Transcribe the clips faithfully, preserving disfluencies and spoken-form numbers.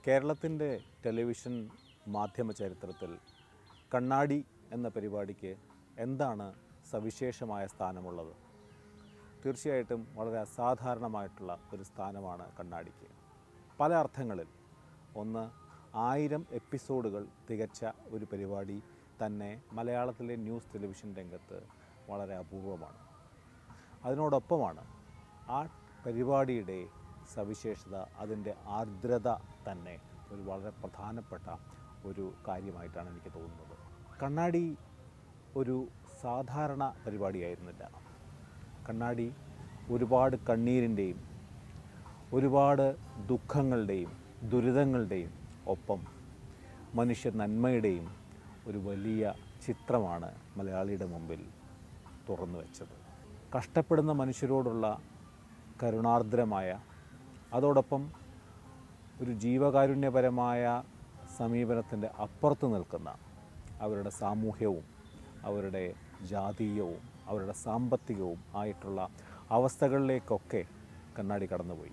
കേരളത്തിൻ്റെ ടെലിവിഷൻ മാധ്യമ ചരിത്രത്തിൽ കണ്ണാടി എന്ന പരിപാടിക്ക് എന്താണ് സവിശേഷമായ സ്ഥാനമുള്ളത്? തീർച്ചയായിട്ടും വളരെ അസാധാരണമായിട്ടുള്ള ഒരു സ്ഥാനമാണ് കണ്ണാടിക്ക്. പല അർത്ഥങ്ങളിൽ. ഒന്ന്, ആയിരം എപ്പിസോഡുകൾ തികച്ച ഒരു പരിപാടി തന്നെ മലയാളത്തിലെ ന്യൂസ് ടെലിവിഷൻ രംഗത്ത് വളരെ അപൂർവമാണ്. അതിനോടൊപ്പമാണ് ആ പരിപാടിയുടെ സവിശേഷത, അതിൻ്റെ ആർദ്രത തന്നെ ഒരു വളരെ പ്രധാനപ്പെട്ട ഒരു കാര്യമായിട്ടാണ് എനിക്ക് തോന്നുന്നത്. കണ്ണാടി ഒരു സാധാരണ പരിപാടിയായിരുന്നില്ല. കണ്ണാടി ഒരുപാട് കണ്ണീരിൻ്റെയും ഒരുപാട് ദുഃഖങ്ങളുടെയും ദുരിതങ്ങളുടെയും ഒപ്പം മനുഷ്യ നന്മയുടെയും ഒരു വലിയ ചിത്രമാണ് മലയാളിയുടെ മുമ്പിൽ തുറന്നു വെച്ചത്. കഷ്ടപ്പെടുന്ന മനുഷ്യരോടുള്ള കരുണാർദ്രമായ, അതോടൊപ്പം ഒരു ജീവകാരുണ്യപരമായ സമീപനത്തിൻ്റെ അപ്പുറത്ത് നിൽക്കുന്ന അവരുടെ സാമൂഹ്യവും അവരുടെ ജാതീയവും അവരുടെ സാമ്പത്തികവും ആയിട്ടുള്ള അവസ്ഥകളിലേക്കൊക്കെ കണ്ണാടി കടന്നുപോയി.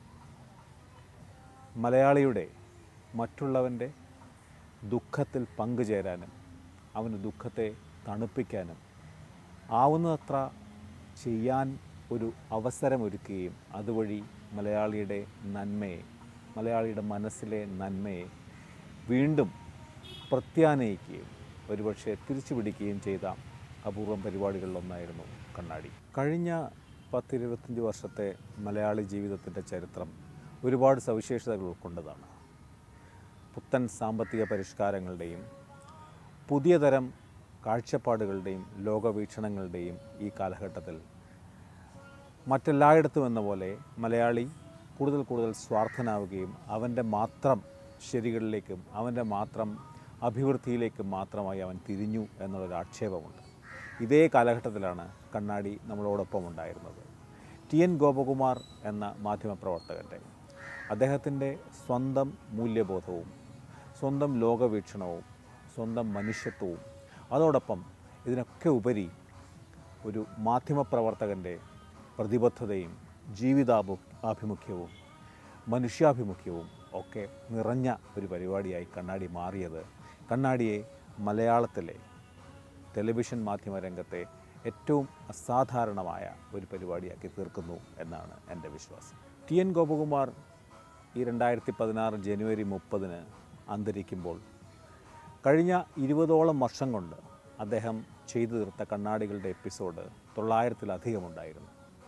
മലയാളിയുടെ മറ്റുള്ളവൻ്റെ ദുഃഖത്തിൽ പങ്കുചേരാനും അവൻ്റെ ദുഃഖത്തെ തണുപ്പിക്കാനും ആവുന്നത്ര ചെയ്യാൻ ഒരു അവസരമൊരുക്കുകയും അതുവഴി മലയാളിയുടെ നന്മയെ, മലയാളിയുടെ മനസ്സിലെ നന്മയെ വീണ്ടും പ്രത്യാനയിക്കുകയും ഒരുപക്ഷെ തിരിച്ചു പിടിക്കുകയും ചെയ്ത അപൂർവം പരിപാടികളിലൊന്നായിരുന്നു കണ്ണാടി. കഴിഞ്ഞ പത്തിരുപത്തഞ്ച് വർഷത്തെ മലയാളി ജീവിതത്തിൻ്റെ ചരിത്രം ഒരുപാട് സവിശേഷതകൾ ഉൾക്കൊണ്ടതാണ്. പുത്തൻ സാമ്പത്തിക പരിഷ്കാരങ്ങളുടെയും പുതിയ തരം കാഴ്ചപ്പാടുകളുടെയും ലോകവീക്ഷണങ്ങളുടെയും ഈ കാലഘട്ടത്തിൽ മറ്റെല്ലായിടത്തും എന്ന പോലെ മലയാളി കൂടുതൽ കൂടുതൽ സ്വാർത്ഥനാവുകയും അവൻ്റെ മാത്രം ശരികളിലേക്കും അവൻ്റെ മാത്രം അഭിവൃദ്ധിയിലേക്കും മാത്രമായി അവൻ തിരിഞ്ഞു എന്നുള്ളൊരു ആക്ഷേപമുണ്ട്. ഇതേ കാലഘട്ടത്തിലാണ് കണ്ണാടി നമ്മളോടൊപ്പം ഉണ്ടായിരുന്നത്. ടി എൻ ഗോപകുമാർ എന്ന മാധ്യമപ്രവർത്തകൻ്റെ അദ്ദേഹത്തിൻ്റെ സ്വന്തം മൂല്യബോധവും സ്വന്തം ലോകവീക്ഷണവും സ്വന്തം മനുഷ്യത്വവും അതോടൊപ്പം ഇതിനൊക്കെ ഉപരി ഒരു മാധ്യമപ്രവർത്തകൻ്റെ പ്രതിബദ്ധതയും ജീവിതാഭി ആഭിമുഖ്യവും മനുഷ്യാഭിമുഖ്യവും ഒക്കെ നിറഞ്ഞ ഒരു പരിപാടിയായി കണ്ണാടി മാറിയത് കണ്ണാടിയെ മലയാളത്തിലെ ടെലിവിഷൻ മാധ്യമ രംഗത്തെ ഏറ്റവും അസാധാരണമായ ഒരു പരിപാടിയാക്കി തീർക്കുന്നു എന്നാണ് എൻ്റെ വിശ്വാസം. ടി എൻ ഗോപകുമാർ ഈ രണ്ടായിരത്തി പതിനാറ് ജനുവരി മുപ്പതിന് അന്തരിക്കുമ്പോൾ കഴിഞ്ഞ ഇരുപതോളം വർഷം കൊണ്ട് അദ്ദേഹം ചെയ്തു തീർത്ത കണ്ണാടികളുടെ എപ്പിസോഡ് തൊള്ളായിരത്തിലധികമുണ്ടായിരുന്നു.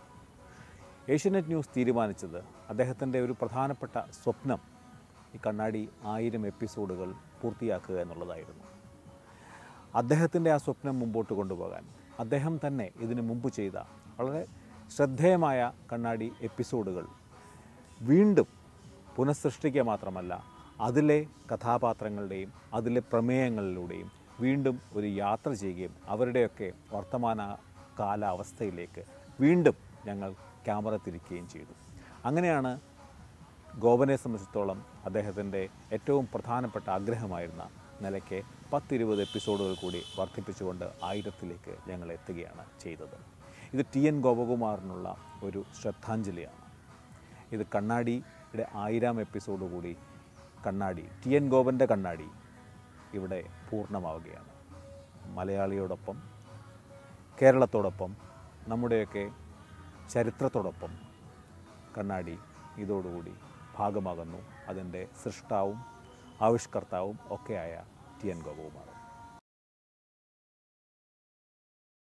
ഏഷ്യാനെറ്റ് ന്യൂസ് തീരുമാനിച്ചത് അദ്ദേഹത്തിൻ്റെ ഒരു പ്രധാനപ്പെട്ട സ്വപ്നം ഈ കണ്ണാടി ആയിരം എപ്പിസോഡുകൾ പൂർത്തിയാക്കുക എന്നുള്ളതായിരുന്നു. അദ്ദേഹത്തിൻ്റെ ആ സ്വപ്നം മുമ്പോട്ട് കൊണ്ടുപോകാൻ അദ്ദേഹം തന്നെ ഇതിനു മുമ്പ് ചെയ്ത വളരെ ശ്രദ്ധേയമായ കണ്ണാടി എപ്പിസോഡുകൾ വീണ്ടും പുനഃസൃഷ്ടിക്കുക മാത്രമല്ല, അതിലെ കഥാപാത്രങ്ങളുടെയും അതിലെ പ്രമേയങ്ങളിലൂടെയും വീണ്ടും ഒരു യാത്ര ചെയ്യുകയും അവരുടെയൊക്കെ വർത്തമാന കാലാവസ്ഥയിലേക്ക് വീണ്ടും ഞങ്ങൾ ക്യാമറ തിരിക്കുകയും ചെയ്തു. അങ്ങനെയാണ് ഗോപനെ സംബന്ധിച്ചിടത്തോളം അദ്ദേഹത്തിൻ്റെ ഏറ്റവും പ്രധാനപ്പെട്ട ആഗ്രഹമായിരുന്ന നിലയ്ക്ക് പത്തിരുപത് എപ്പിസോഡുകൾ കൂടി വർദ്ധിപ്പിച്ചുകൊണ്ട് ആയിരത്തിലേക്ക് ഞങ്ങൾ എത്തുകയാണ് ചെയ്തത്. ഇത് ടി എൻ ഗോപകുമാറിനുള്ള ഒരു ശ്രദ്ധാഞ്ജലിയാണ്. ഇത് കണ്ണാടിയുടെ ആയിരം എപ്പിസോഡ് കൂടി കണ്ണാടി ടി എൻ ഗോപൻ്റെ കണ്ണാടി ഇവിടെ പൂർണ്ണമാവുകയാണ്. മലയാളിയോടൊപ്പം കേരളത്തോടൊപ്പം നമ്മുടെയൊക്കെ ചരിത്രത്തോടൊപ്പം കണ്ണാടി ഇതോടുകൂടി ഭാഗമാകുന്നു അതിൻ്റെ സൃഷ്ടാവും ആവിഷ്കർത്താവും ഒക്കെയായ ടി എൻ ഗോപകുമാർ.